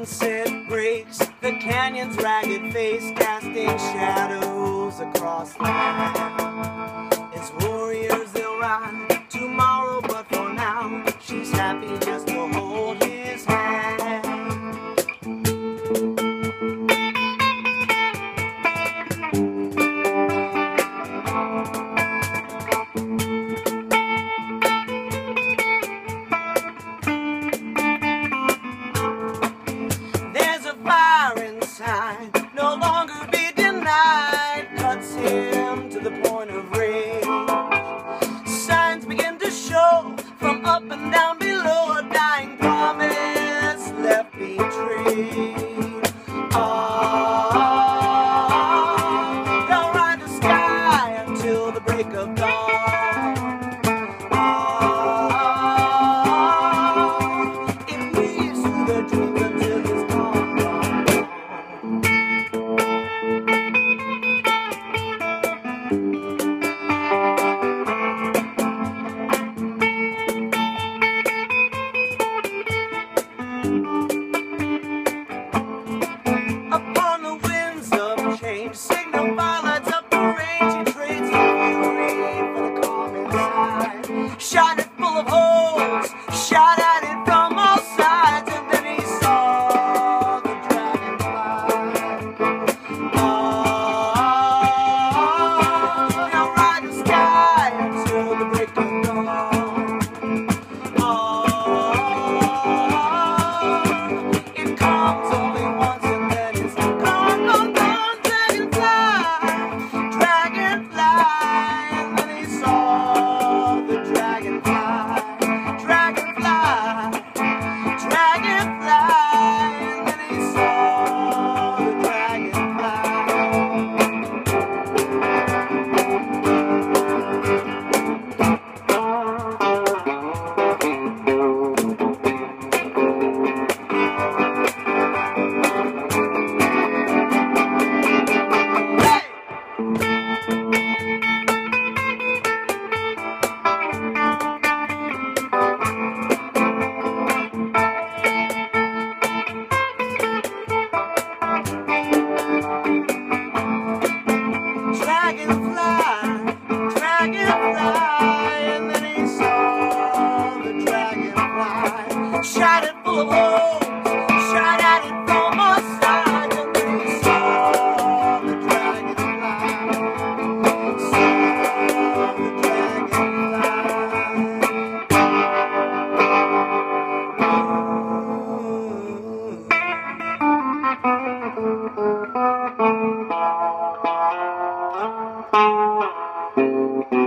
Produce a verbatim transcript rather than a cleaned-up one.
sunset breaks, the canyon's ragged face casting shadows across the land. As warriors they'll ride tomorrow, but for now she's happy just to hold his hand. There's a fire inside, no longer be denied, cuts him to the point of rage. Signs begin to show from up and down below, a dying promise left betrayed. Oh, they'll ride the sky until the break of dawn. Oh, it weaves through the dreams until it's gone, gone, gone. Upon the winds of change, signal fire lights up the range. He trades the fury for the calm inside. Shot it full of holes, shot at it from all sides, and then he saw the dragonfly. Oh, he'll ride the sky until the break of dawn. Oh, it comes only once and then it's gone, gone, gone. Dragonfly, dragonfly, and then he saw the dragonfly. Dragonfly, dragonfly, and then he saw the dragonfly. Dragonfly, dragonfly, and then he saw the dragonfly. Shot it full of holes, shot at it from all sides, and then he saw the dragonfly. Saw the dragonfly. Ooh.